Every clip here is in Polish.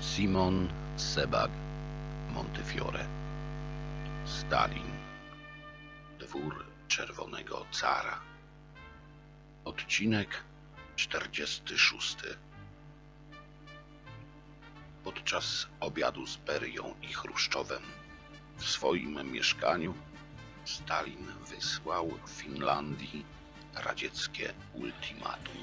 Simon Sebag Montefiore. Stalin. Dwór Czerwonego Cara. Odcinek 46. Podczas obiadu z Berią i Chruszczowem w swoim mieszkaniu Stalin wysłał Finlandii radzieckie ultimatum.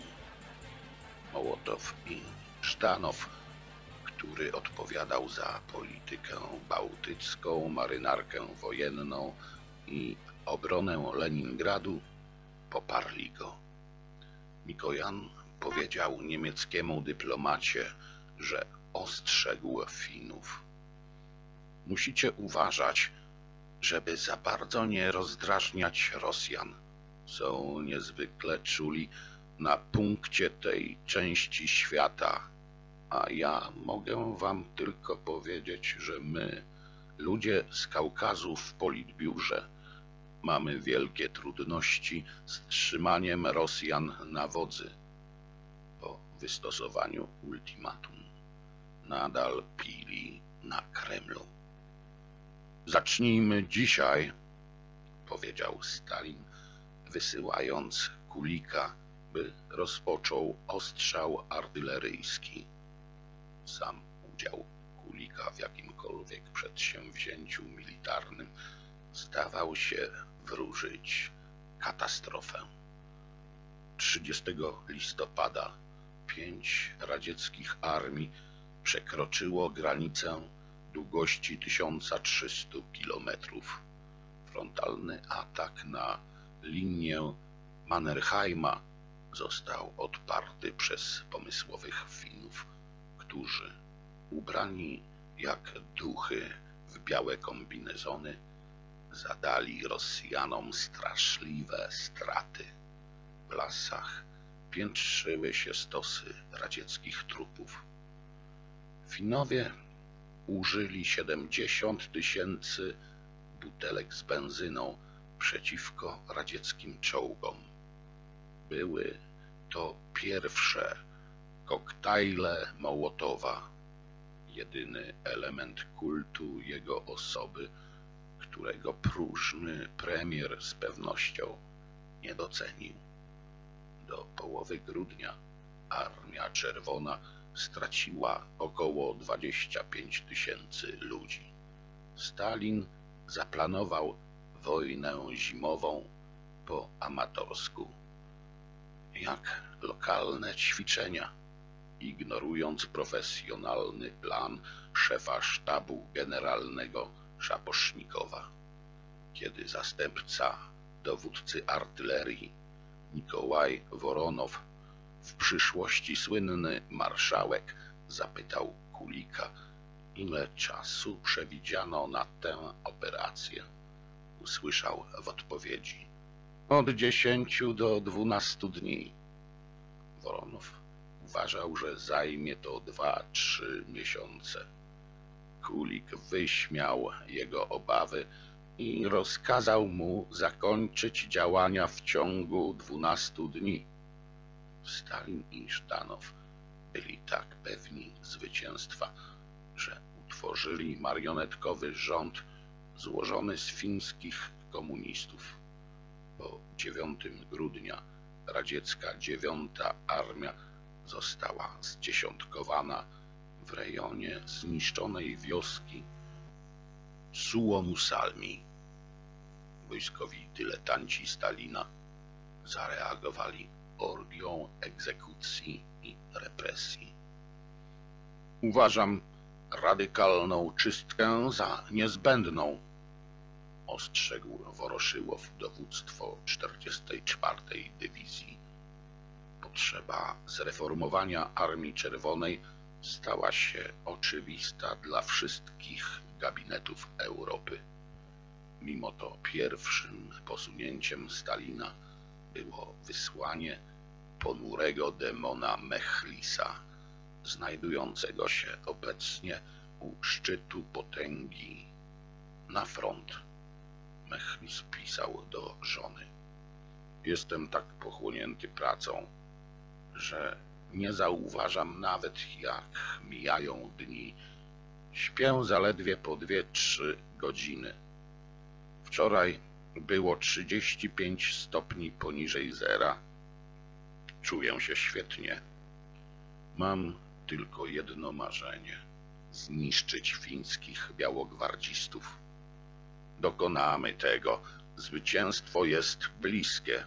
Mołotow i Żdanow, który odpowiadał za politykę bałtycką, marynarkę wojenną i obronę Leningradu, poparli go. Mikojan powiedział niemieckiemu dyplomacie, że ostrzegł Finów: musicie uważać, żeby za bardzo nie rozdrażniać Rosjan. Są niezwykle czuli na punkcie tej części świata, a ja mogę wam tylko powiedzieć, że my, ludzie z Kaukazu w Politbiurze, mamy wielkie trudności z trzymaniem Rosjan na wodzy. Po wystosowaniu ultimatum nadal pili na Kremlu. Zacznijmy dzisiaj, powiedział Stalin, wysyłając Kulika, by rozpoczął ostrzał artyleryjski. Sam udział Kulika w jakimkolwiek przedsięwzięciu militarnym zdawał się wróżyć katastrofę. 30 listopada 5 radzieckich armii przekroczyło granicę długości 1300 kilometrów. Frontalny atak na linię Mannerheima został odparty przez pomysłowych Finów, którzy, ubrani jak duchy w białe kombinezony, zadali Rosjanom straszliwe straty. W lasach piętrzyły się stosy radzieckich trupów. Finowie użyli 70 000 butelek z benzyną przeciwko radzieckim czołgom. Były to pierwsze koktajle Mołotowa, jedyny element kultu jego osoby, którego próżny premier z pewnością nie docenił. Do połowy grudnia Armia Czerwona straciła około 25 000 ludzi. Stalin zaplanował wojnę zimową po amatorsku, jak lokalne ćwiczenia, ignorując profesjonalny plan szefa sztabu generalnego Szapocznikowa. Kiedy zastępca dowódcy artylerii Nikołaj Woronow, w przyszłości słynny marszałek, zapytał Kulika, ile czasu przewidziano na tę operację, usłyszał w odpowiedzi: od 10 do 12 dni. Woronow uważał, że zajmie to 2-3 miesiące. Kulik wyśmiał jego obawy i rozkazał mu zakończyć działania w ciągu 12 dni. Stalin i Żdanow byli tak pewni zwycięstwa, że utworzyli marionetkowy rząd złożony z fińskich komunistów. Po 9 grudnia radziecka 9. Armia została zdziesiątkowana w rejonie zniszczonej wioski Suomussalmi. Wojskowi dyletanci Stalina zareagowali orgią egzekucji i represji. Uważam radykalną czystkę za niezbędną, ostrzegł Woroszyłow dowództwo 44. Dywizji. Potrzeba zreformowania Armii Czerwonej stała się oczywista dla wszystkich gabinetów Europy. Mimo to pierwszym posunięciem Stalina było wysłanie ponurego demona Mechlisa, znajdującego się obecnie u szczytu potęgi, na front. Mechlis pisał do żony: jestem tak pochłonięty pracą, że Nie zauważam nawet, jak mijają dni. Śpię zaledwie po 2–3 godziny. Wczoraj było 35 stopni poniżej zera. Czuję się świetnie. Mam tylko jedno marzenie: zniszczyć fińskich białogwardzistów. Dokonamy tego. Zwycięstwo jest bliskie.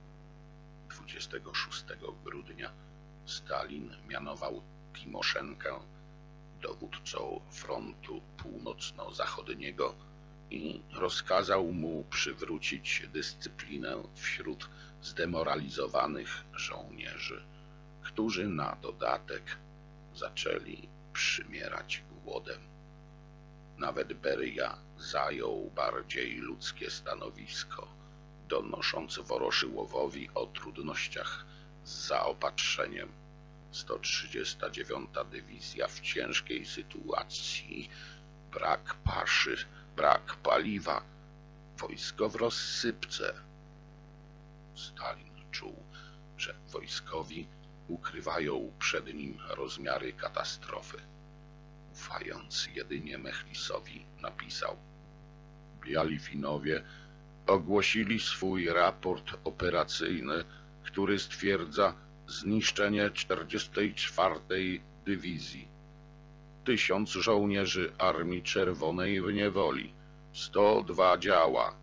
26 grudnia Stalin mianował Timoszenkę dowódcą frontu północno-zachodniego i rozkazał mu przywrócić dyscyplinę wśród zdemoralizowanych żołnierzy, którzy na dodatek zaczęli przymierać głodem. Nawet Beria zajął bardziej ludzkie stanowisko, donosząc Woroszyłowowi o trudnościach z zaopatrzeniem. 139. Dywizja w ciężkiej sytuacji, brak paszy, brak paliwa, wojsko w rozsypce. Stalin czuł, że wojskowi ukrywają przed nim rozmiary katastrofy. Ufając jedynie Mechlisowi, napisał: Biali Finowie ogłosili swój raport operacyjny, który stwierdza zniszczenie 44. Dywizji, 1000 żołnierzy Armii Czerwonej w niewoli, 102 działa,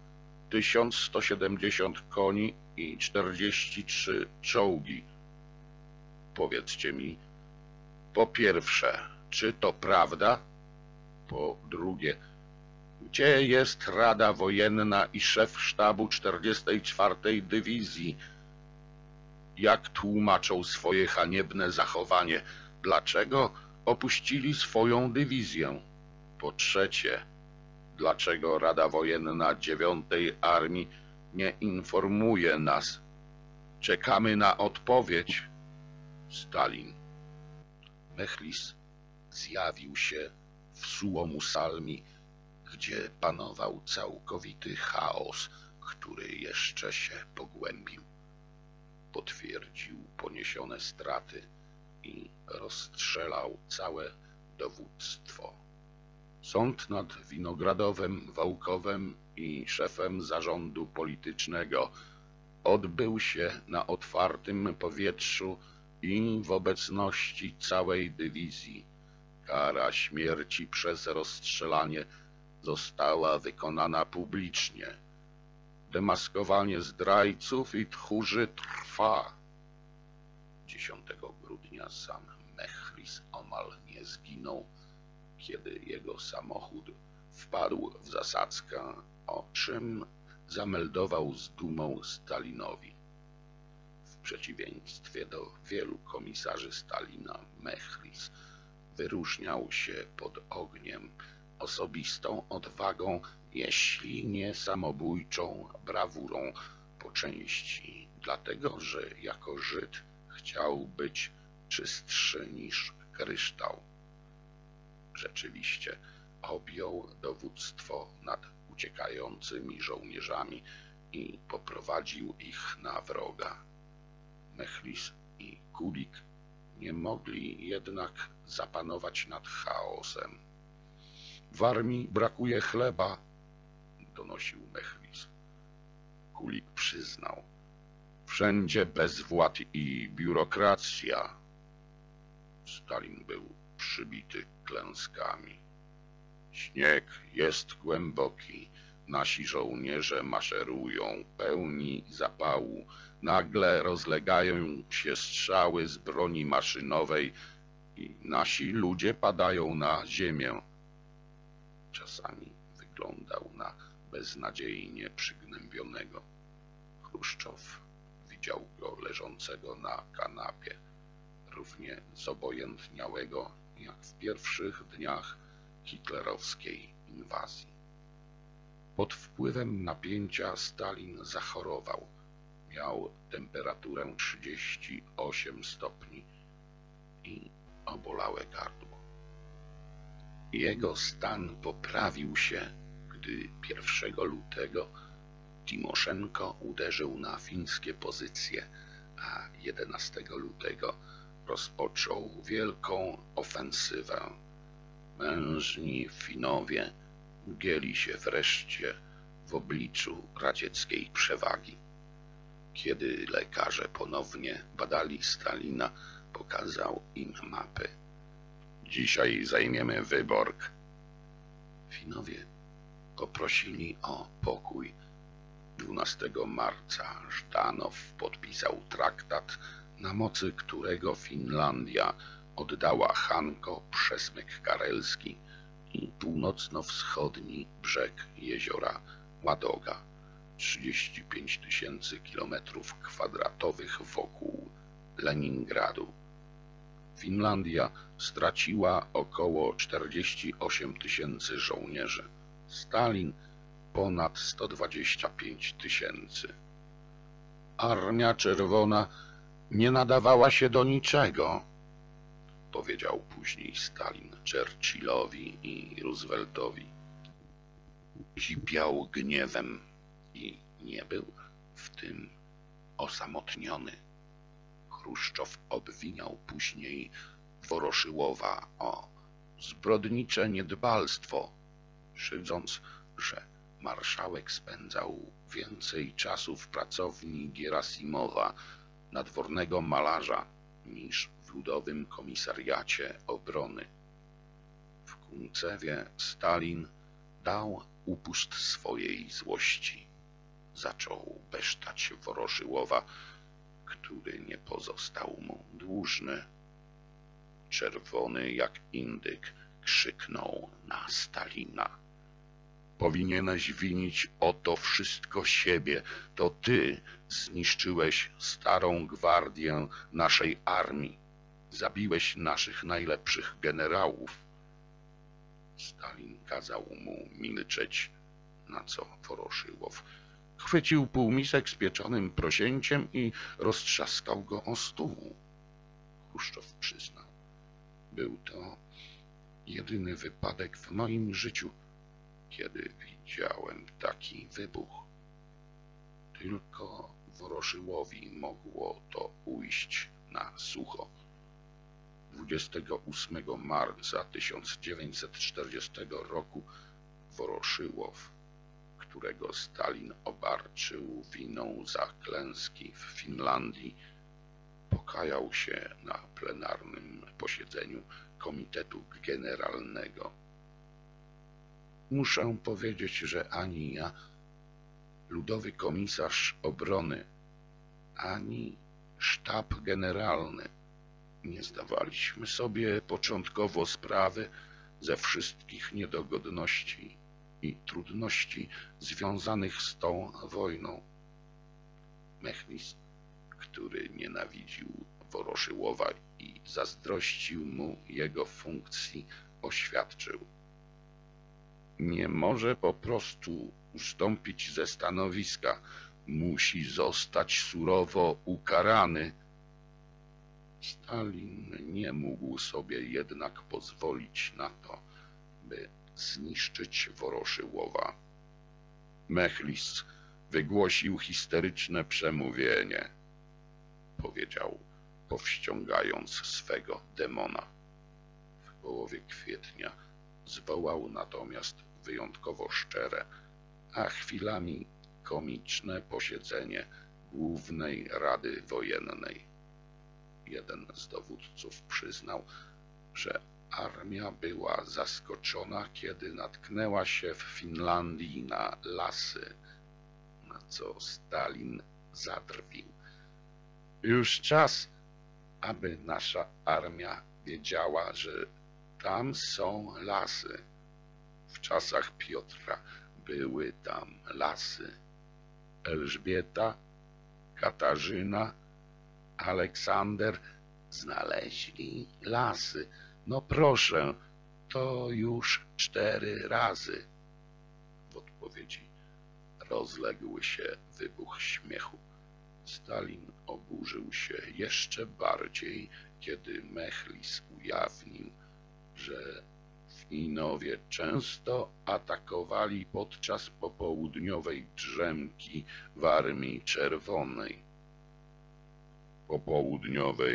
1170 koni i 43 czołgi. Powiedzcie mi, po pierwsze, czy to prawda? Po drugie, gdzie jest Rada Wojenna i szef sztabu 44. Dywizji? Jak tłumaczą swoje haniebne zachowanie? Dlaczego opuścili swoją dywizję? Po trzecie, dlaczego Rada Wojenna 9. Armii nie informuje nas? Czekamy na odpowiedź. Stalin. Mechlis zjawił się w Suomusalmi, gdzie panował całkowity chaos, który jeszcze się pogłębił. Potwierdził poniesione straty i rozstrzelał całe dowództwo. Sąd nad Winogradowem, Wałkowem i szefem zarządu politycznego odbył się na otwartym powietrzu i w obecności całej dywizji. Kara śmierci przez rozstrzelanie została wykonana publicznie. Demaskowanie zdrajców i tchórzy trwa. 10 grudnia sam Mechlis omal nie zginął, kiedy jego samochód wpadł w zasadzkę, o czym zameldował z dumą Stalinowi. W przeciwieństwie do wielu komisarzy Stalina, Mechlis wyróżniał się pod ogniem osobistą odwagą, jeśli nie samobójczą brawurą, po części dlatego, że jako Żyd chciał być czystszy niż kryształ. Rzeczywiście objął dowództwo nad uciekającymi żołnierzami i poprowadził ich na wroga. Mechlis i Kulik nie mogli jednak zapanować nad chaosem. W armii brakuje chleba, donosił Mechlis. Kulik przyznał: wszędzie bezwład i biurokracja. Stalin był przybity klęskami. Śnieg jest głęboki, nasi żołnierze maszerują, pełni zapału. Nagle rozlegają się strzały z broni maszynowej i nasi ludzie padają na ziemię. Czasami wyglądał na beznadziejnie przygnębionego. Chruszczow widział go leżącego na kanapie, równie zobojętniałego jak w pierwszych dniach hitlerowskiej inwazji. Pod wpływem napięcia Stalin zachorował. Miał temperaturę 38 stopni i obolałe gardło. Jego stan poprawił się, gdy 1 lutego Timoszenko uderzył na fińskie pozycje, a 11 lutego rozpoczął wielką ofensywę. Mężni Finowie gięli się wreszcie w obliczu radzieckiej przewagi. Kiedy lekarze ponownie badali Stalina, pokazał im mapy. Dzisiaj zajmiemy Wyborg. Finowie poprosili o pokój. 12 marca Żdanow podpisał traktat, na mocy którego Finlandia oddała Hanko przesmyk karelski i północno-wschodni brzeg jeziora Ładoga, 35 000 km² wokół Leningradu. Finlandia straciła około 48 000 żołnierzy, Stalin ponad 125 000. Armia Czerwona nie nadawała się do niczego, powiedział później Stalin Churchillowi i Rooseveltowi. Kipiał gniewem i nie był w tym osamotniony. Chruszczow obwiniał później Woroszyłowa o zbrodnicze niedbalstwo, szydząc, że marszałek spędzał więcej czasu w pracowni Gierasimowa, nadwornego malarza, niż w Ludowym Komisariacie Obrony. W Kuncewie Stalin dał upust swojej złości. Zaczął besztać Woroszyłowa, który nie pozostał mu dłużny. Czerwony jak indyk krzyknął na Stalina. Powinieneś winić o to wszystko siebie. To ty zniszczyłeś starą gwardię naszej armii. Zabiłeś naszych najlepszych generałów. Stalin kazał mu milczeć, na co Woroszyłow chwycił półmisek z pieczonym prosięciem i roztrzaskał go o stół. Chruszczow przyznał. Był to jedyny wypadek w moim życiu, kiedy widziałem taki wybuch. Tylko Woroszyłowi mogło to ujść na sucho. 28 marca 1940 roku Woroszyłow, którego Stalin obarczył winą za klęski w Finlandii, pokajał się na plenarnym posiedzeniu Komitetu Generalnego. Muszę powiedzieć, że ani ja, Ludowy Komisarz Obrony, ani Sztab Generalny nie zdawaliśmy sobie początkowo sprawy ze wszystkich niedogodności i trudności związanych z tą wojną. Mechlis, który nienawidził Woroszyłowa i zazdrościł mu jego funkcji, oświadczył: nie może po prostu ustąpić ze stanowiska, musi zostać surowo ukarany. Stalin nie mógł sobie jednak pozwolić na to, by zniszczyć Woroszyłowa. Mechlis wygłosił histeryczne przemówienie, powiedział, powściągając swego demona. W połowie kwietnia zwołał natomiast wyjątkowo szczere, a chwilami komiczne posiedzenie Głównej Rady Wojennej. Jeden z dowódców przyznał, że armia była zaskoczona, kiedy natknęła się w Finlandii na lasy, na co Stalin zadrwił. Już czas, aby nasza armia wiedziała, że tam są lasy. W czasach Piotra były tam lasy. Elżbieta, Katarzyna, Aleksander znaleźli lasy. No proszę, to już 4 razy. W odpowiedzi rozległ się wybuch śmiechu. Stalin oburzył się jeszcze bardziej, kiedy Mechlis ujawnił, że Finowie często atakowali podczas popołudniowej drzemki w Armii Czerwonej. Popołudniowej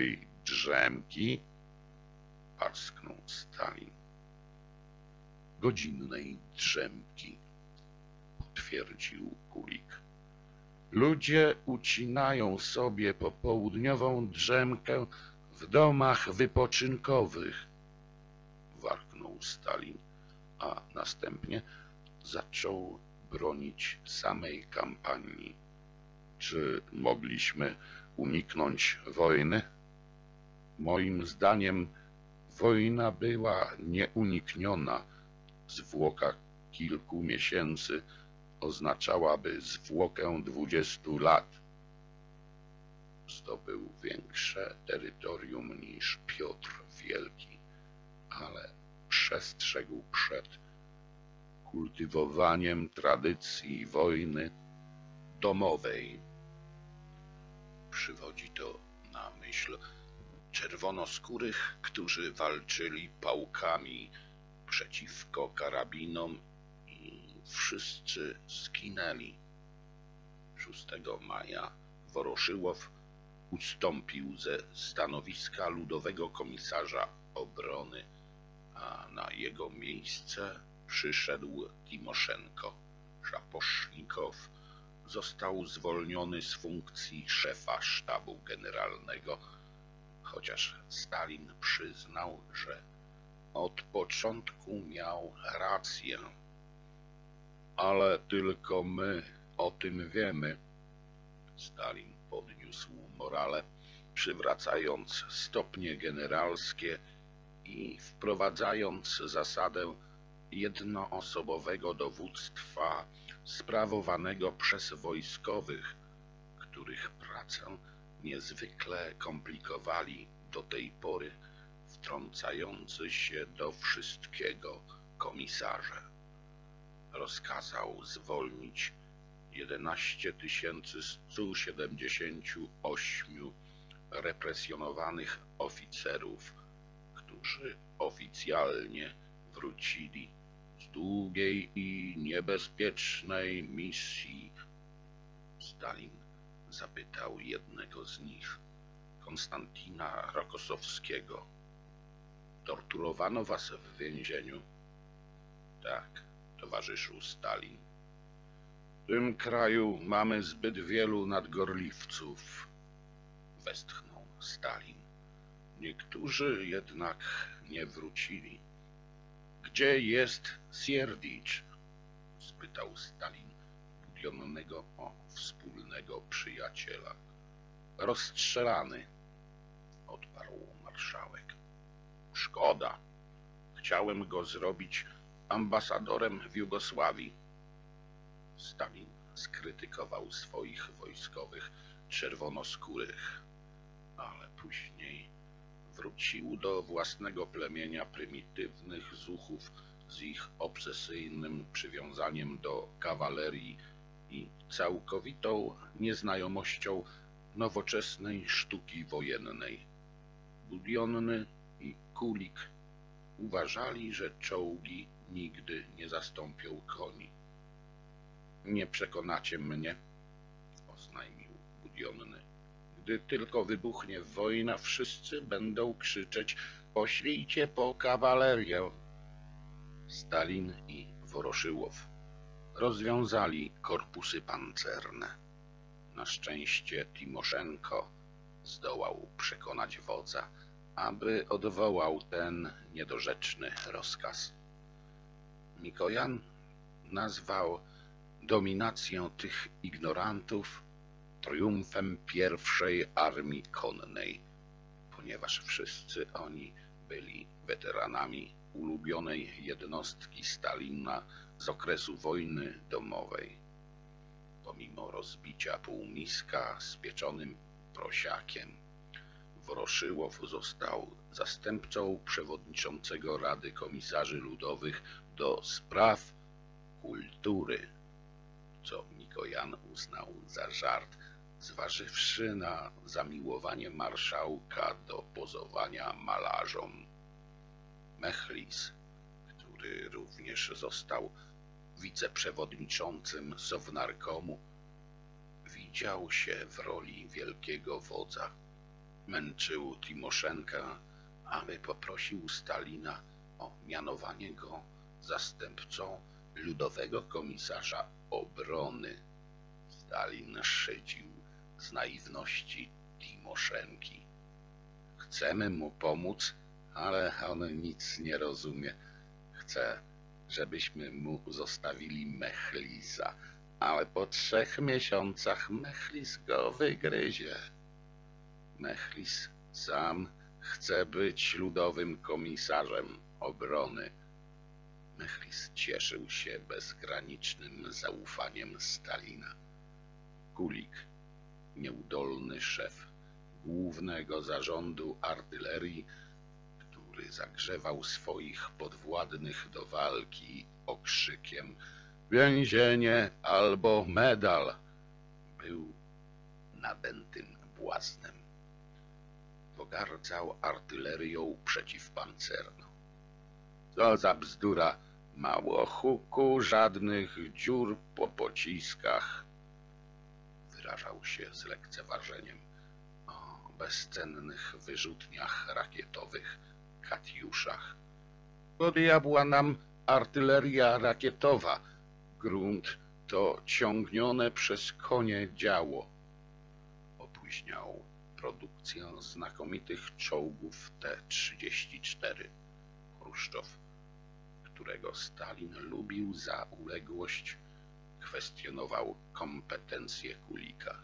Drzemki? Parsknął Stalin. Godzinnej drzemki, potwierdził Kulik. Ludzie ucinają sobie popołudniową drzemkę w domach wypoczynkowych, warknął Stalin, a następnie zaczął bronić samej kampanii. Czy mogliśmy uniknąć wojny? Moim zdaniem wojna była nieunikniona. Zwłoka kilku miesięcy oznaczałaby zwłokę 20 lat. Zdobył większe terytorium niż Piotr Wielki, ale przestrzegł przed kultywowaniem tradycji wojny domowej. Przywodzi to na myśl czerwonoskórych, którzy walczyli pałkami przeciwko karabinom i wszyscy zginęli. 6 maja Woroszyłow ustąpił ze stanowiska ludowego komisarza obrony, a na jego miejsce przyszedł Timoszenko. Szaposznikow został zwolniony z funkcji szefa sztabu generalnego, chociaż Stalin przyznał, że od początku miał rację. Ale tylko my o tym wiemy. Stalin podniósł morale, przywracając stopnie generalskie i wprowadzając zasadę jednoosobowego dowództwa sprawowanego przez wojskowych, których pracę niezwykle komplikowali do tej pory wtrącający się do wszystkiego komisarze. Rozkazał zwolnić 11 178 represjonowanych oficerów, którzy oficjalnie wrócili z długiej i niebezpiecznej misji. Stalin zapytał jednego z nich, Konstantina Rokosowskiego: torturowano was w więzieniu? Tak, towarzyszu Stalin. W tym kraju mamy zbyt wielu nadgorliwców, westchnął Stalin. Niektórzy jednak nie wrócili. Gdzie jest Sierdicz? Spytał Stalin budionego o wspólnego przyjaciela. Rozstrzelany, odparł marszałek. Szkoda. Chciałem go zrobić ambasadorem w Jugosławii. Stalin skrytykował swoich wojskowych czerwonoskórych, ale później wrócił do własnego plemienia prymitywnych zuchów z ich obsesyjnym przywiązaniem do kawalerii i całkowitą nieznajomością nowoczesnej sztuki wojennej. Budionny i Kulik uważali, że czołgi nigdy nie zastąpią koni. Nie przekonacie mnie, oznajmił Budionny. Gdy tylko wybuchnie wojna, wszyscy będą krzyczeć: poślijcie po kawalerię. Stalin i Woroszyłow rozwiązali korpusy pancerne. Na szczęście Timoszenko zdołał przekonać wodza, aby odwołał ten niedorzeczny rozkaz. Mikojan nazwał dominację tych ignorantów triumfem pierwszej armii konnej, ponieważ wszyscy oni byli weteranami ulubionej jednostki Stalina z okresu wojny domowej. Pomimo rozbicia półmiska z pieczonym prosiakiem, Woroszyłow został zastępcą przewodniczącego Rady Komisarzy Ludowych do spraw kultury, co Mikojan uznał za żart, zważywszy na zamiłowanie marszałka do pozowania malarzom. Mechlis, który również został wiceprzewodniczącym Sownarkomu, widział się w roli wielkiego wodza męczył Timoszenkę, aby poprosił Stalina o mianowanie go zastępcą ludowego komisarza obrony. Stalin szydził z naiwności Timoszenki. Chcemy mu pomóc, ale on nic nie rozumie. Chce, żebyśmy mu zostawili Mechlisa, ale po 3 miesiącach Mechlis go wygryzie. Mechlis sam chce być ludowym komisarzem obrony. Mechlis cieszył się bezgranicznym zaufaniem Stalina. Kulik, nieudolny szef Głównego Zarządu Artylerii, który zagrzewał swoich podwładnych do walki okrzykiem „Więzienie albo medal”, był nadętym błaznem. Pogardzał artylerią przeciwpancerną. Co za bzdura, mało huku, żadnych dziur po pociskach. Wyrażał się z lekceważeniem o bezcennych wyrzutniach rakietowych, Katiuszach. Do diabła nam artyleria rakietowa, grunt to ciągnione przez konie działo. Opóźniał produkcję znakomitych czołgów T-34. Chruszczow, którego Stalin lubił za uległość, kwestionował kompetencje Kulika.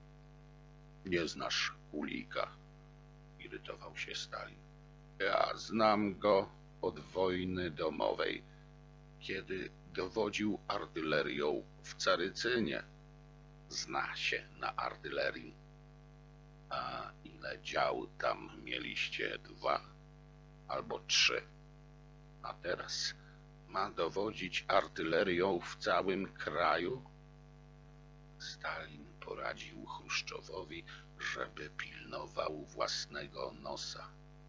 Nie znasz Kulika, irytował się Stalin. Ja znam go od wojny domowej, kiedy dowodził artylerią w Carycynie. Zna się na artylerii. A ile dział tam mieliście? 2 albo 3. A teraz ma dowodzić artylerią w całym kraju? Stalin poradził Chruszczowowi, żeby pilnował własnego nosa.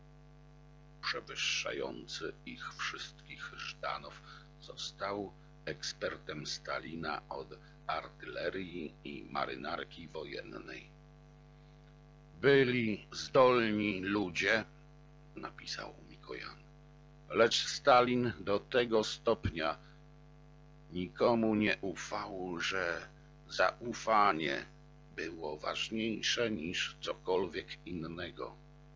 Przewyższający ich wszystkich Żdanow został ekspertem Stalina od artylerii i marynarki wojennej. Byli zdolni ludzie, napisał Mikojan, lecz Stalin do tego stopnia nikomu nie ufał, że zaufanie było ważniejsze niż cokolwiek innego.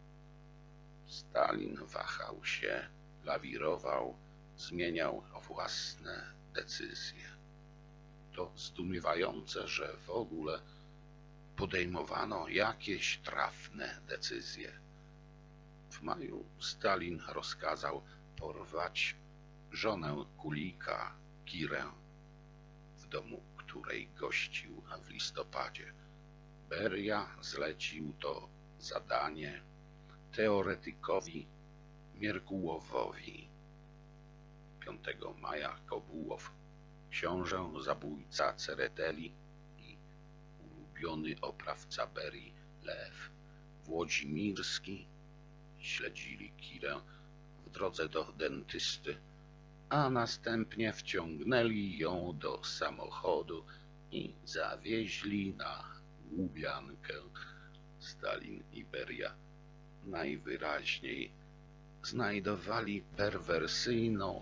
Stalin wahał się, lawirował, zmieniał własne decyzje. To zdumiewające, że w ogóle podejmowano jakieś trafne decyzje. W maju Stalin rozkazał porwać żonę Kulika, Kirę, w domu której gościł w listopadzie. Beria zlecił to zadanie teoretykowi Mierkułowowi. 5 maja Kobułow, książę zabójca Cereteli i ulubiony oprawca Berii Lew Włodzimirski śledzili Kirę w drodze do dentysty, a następnie wciągnęli ją do samochodu i zawieźli na Łubiankę. Stalin i Beria najwyraźniej znajdowali perwersyjną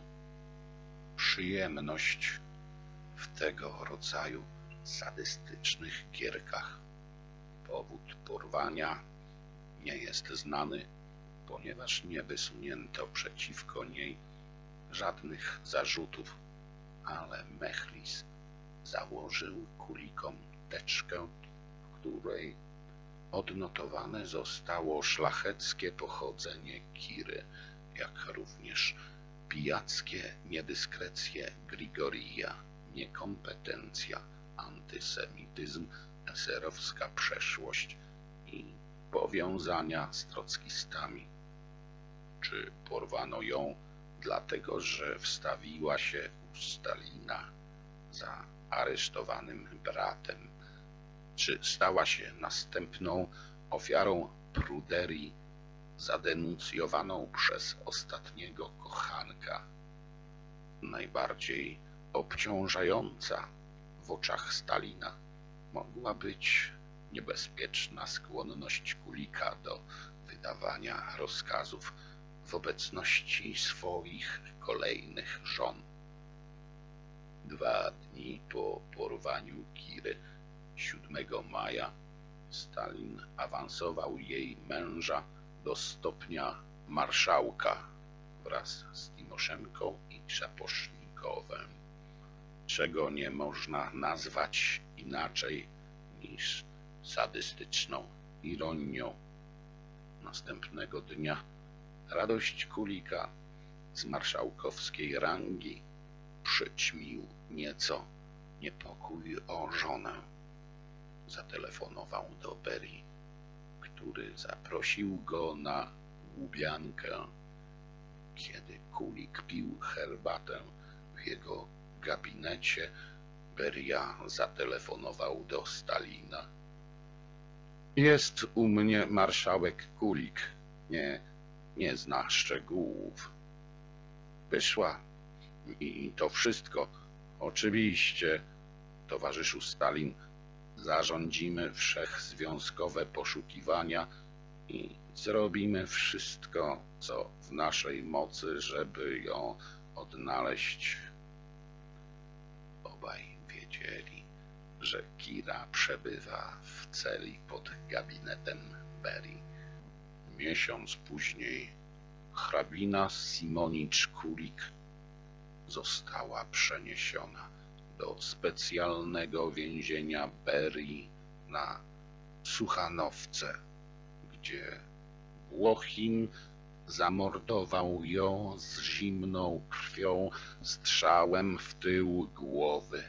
przyjemność w tego rodzaju sadystycznych gierkach. Powód porwania nie jest znany, ponieważ nie wysunięto przeciwko niej żadnych zarzutów, ale Mechlis założył Kulikom teczkę, w której odnotowane zostało szlacheckie pochodzenie Kiry, jak również pijackie niedyskrecje Grigorija, niekompetencja, antysemityzm, eserowska przeszłość i powiązania z trockistami. Czy porwano ją dlatego, że wstawiła się u Stalina za aresztowanym bratem? Czy stała się następną ofiarą pruderii zadenuncjowaną przez ostatniego kochanka? Najbardziej obciążająca w oczach Stalina mogła być niebezpieczna skłonność Kulika do wydawania rozkazów w obecności swoich kolejnych żon. 2 dni po porwaniu Kiry, 7 maja, Stalin awansował jej męża do stopnia marszałka wraz z Timoszenką i Szaposznikowem, czego nie można nazwać inaczej niż sadystyczną ironią. Następnego dnia radość Kulika z marszałkowskiej rangi przyćmił nieco niepokój o żonę. Zatelefonował do Berii, który zaprosił go na łubiankę. Kiedy Kulik pił herbatę w jego gabinecie, Beria zatelefonował do Stalina. Jest u mnie marszałek Kulik. Nie zna szczegółów. Wyszła i to wszystko. Oczywiście, towarzyszu Stalin, zarządzimy wszechzwiązkowe poszukiwania i zrobimy wszystko, co w naszej mocy, żeby ją odnaleźć. Obaj wiedzieli, że Kira przebywa w celi pod gabinetem Berii. Miesiąc później hrabina Simonicz-Kulik została przeniesiona do specjalnego więzienia Berii na Suchanowce, gdzie Włochin zamordował ją z zimną krwią strzałem w tył głowy.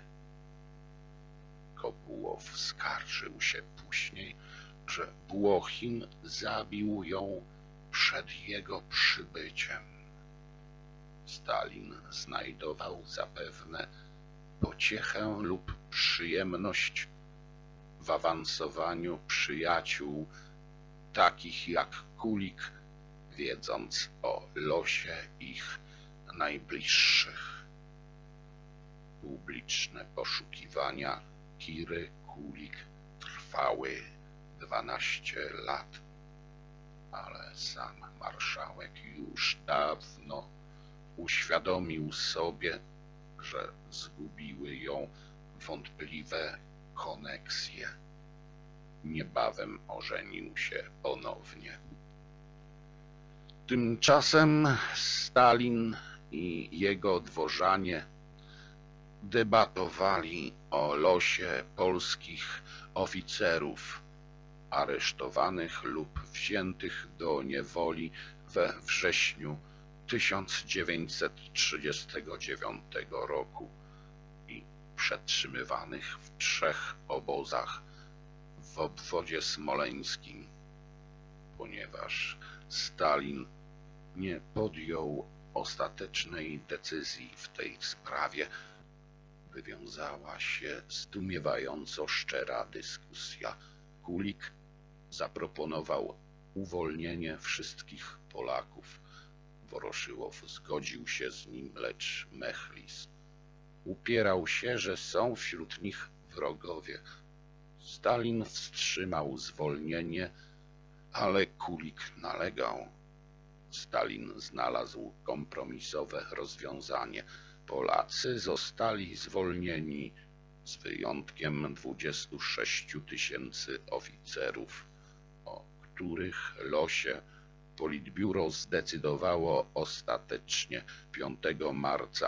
Kobułow skarżył się później, że Włochin zabił ją przed jego przybyciem. Stalin znajdował zapewne pociechę lub przyjemność w awansowaniu przyjaciół takich jak Kulik, wiedząc o losie ich najbliższych. Publiczne poszukiwania Kiry Kulik trwały 12 lat, ale sam marszałek już dawno uświadomił sobie, że zgubiły ją wątpliwe koneksje. Niebawem ożenił się ponownie. Tymczasem Stalin i jego dworzanie debatowali o losie polskich oficerów aresztowanych lub wziętych do niewoli we wrześniu 1939 roku i przetrzymywanych w 3 obozach w obwodzie smoleńskim. Ponieważ Stalin nie podjął ostatecznej decyzji w tej sprawie, wywiązała się zdumiewająco szczera dyskusja. Kulik zaproponował uwolnienie wszystkich Polaków. Woroszyłow zgodził się z nim, lecz Mechlis upierał się, że są wśród nich wrogowie. Stalin wstrzymał zwolnienie, ale Kulik nalegał. Stalin znalazł kompromisowe rozwiązanie. Polacy zostali zwolnieni z wyjątkiem 26 000 oficerów, o których losie Politbiuro zdecydowało ostatecznie 5 marca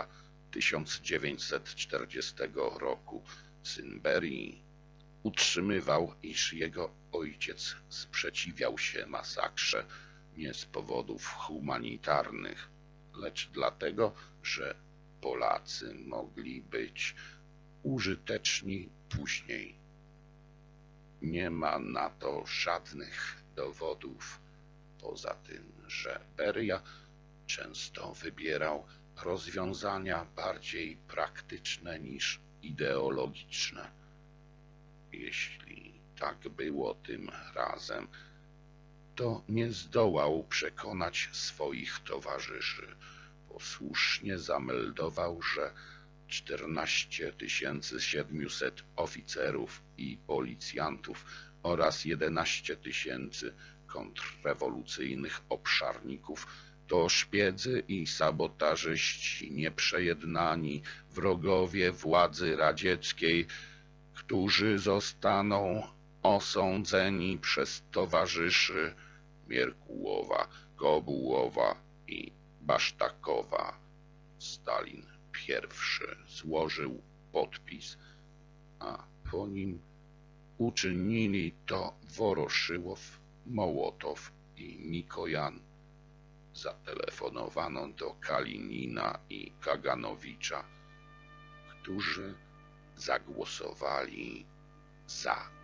1940 roku. Syn Berii utrzymywał, iż jego ojciec sprzeciwiał się masakrze nie z powodów humanitarnych, lecz dlatego, że Polacy mogli być użyteczni później. Nie ma na to żadnych dowodów, poza tym, że Beria często wybierał rozwiązania bardziej praktyczne niż ideologiczne. Jeśli tak było tym razem, to nie zdołał przekonać swoich towarzyszy. Posłusznie zameldował, że 14 700 oficerów i policjantów oraz 11 000 kontrrewolucyjnych obszarników to szpiedzy i sabotażyści nieprzejednani, wrogowie władzy radzieckiej, którzy zostaną osądzeni przez towarzyszy Mierkułowa, Kobułowa i Basztakowa. Stalin pierwszy złożył podpis, a po nim uczynili to Woroszyłow, Mołotow i Mikojan. Zatelefonowano do Kalinina i Kaganowicza, którzy zagłosowali za.